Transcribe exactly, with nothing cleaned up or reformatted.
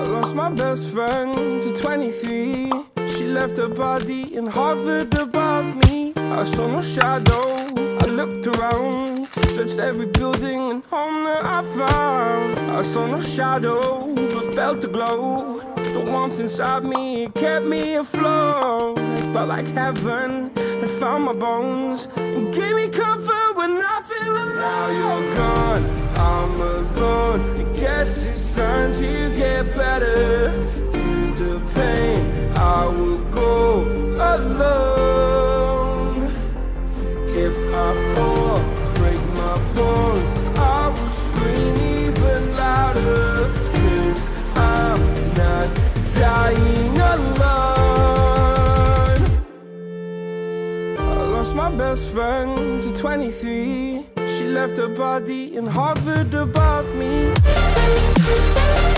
lost my best friend to twenty-three. She left her body and hovered above me. I saw no shadow, I looked around, searched every building and home that I found. I saw no shadow, but felt the glow. The warmth inside me, it kept me afloat. It felt like heaven, it found my bones and gave me comfort when I feel alone. Now you're gone, I'm alone. I guess it's time to get better. Through the pain, I will go alone. If I fall, break my bones, I will scream even louder. Cause I'm not dying alone. I lost my best friend to twenty-three. She left her body and hovered above me.